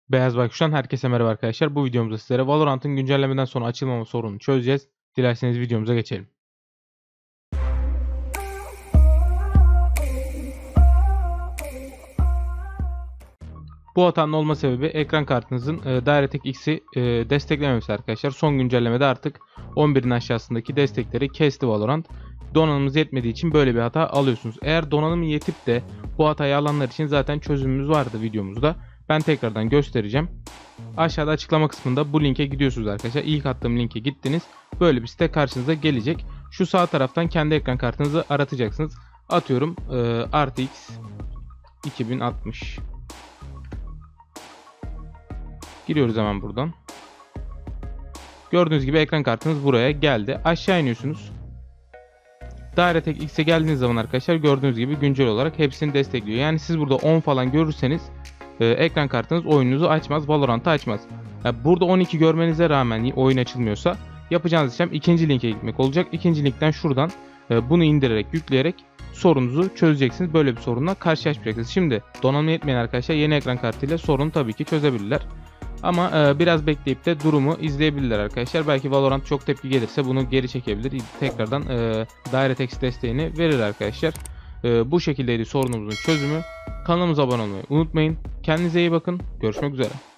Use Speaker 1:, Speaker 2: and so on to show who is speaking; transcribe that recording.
Speaker 1: Beyaz Baykuş'tan herkese merhaba arkadaşlar. Bu videomuzda sizlere Valorant'ın güncellemeden sonra açılmama sorununu çözeceğiz. Dilerseniz videomuza geçelim. Bu hatanın olma sebebi ekran kartınızın DirectX X'i desteklememesi arkadaşlar. Son güncellemede artık 11'in aşağısındaki destekleri kesti Valorant. Donanımımız yetmediği için böyle bir hata alıyorsunuz. Eğer donanımı yetip de bu hatayı alanlar için zaten çözümümüz vardı videomuzda. Ben tekrardan göstereceğim. Aşağıda açıklama kısmında bu linke gidiyorsunuz arkadaşlar. İlk attığım linke gittiniz. Böyle bir site karşınıza gelecek. Şu sağ taraftan kendi ekran kartınızı aratacaksınız. Atıyorum RTX 2060. Giriyoruz hemen buradan. Gördüğünüz gibi ekran kartınız buraya geldi. Aşağı iniyorsunuz. DirectX X'e geldiğiniz zaman arkadaşlar gördüğünüz gibi güncel olarak hepsini destekliyor. Yani siz burada 10 falan görürseniz ekran kartınız oyununuzu açmaz, Valorant'ı açmaz. Yani burada 12 görmenize rağmen oyun açılmıyorsa yapacağınız işlem ikinci linke gitmek olacak. İkinci linkten şuradan bunu indirerek, yükleyerek sorununuzu çözeceksiniz. Böyle bir sorunla karşılaşmayacaksınız. Şimdi donanım yetmeyen arkadaşlar yeni ekran kartıyla sorunu tabii ki çözebilirler. Ama biraz bekleyip de durumu izleyebilirler arkadaşlar. Belki Valorant çok tepki gelirse bunu geri çekebilir. Tekrardan DirectX desteğini verir arkadaşlar. Bu şekildeydi sorunumuzun çözümü. Kanalımıza abone olmayı unutmayın. Kendinize iyi bakın. Görüşmek üzere.